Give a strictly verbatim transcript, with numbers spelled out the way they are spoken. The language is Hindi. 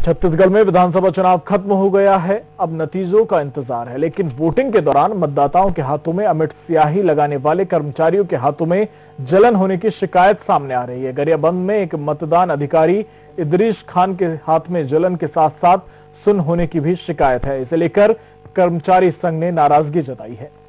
छत्तीसगढ़ में विधानसभा चुनाव खत्म हो गया है। अब नतीजों का इंतजार है, लेकिन वोटिंग के दौरान मतदाताओं के हाथों में अमिट स्याही लगाने वाले कर्मचारियों के हाथों में जलन होने की शिकायत सामने आ रही है। गरियाबंद में एक मतदान अधिकारी इदरीश खान के हाथ में जलन के साथ साथ सुन्न होने की भी शिकायत है। इसे लेकर कर्मचारी संघ ने नाराजगी जताई है।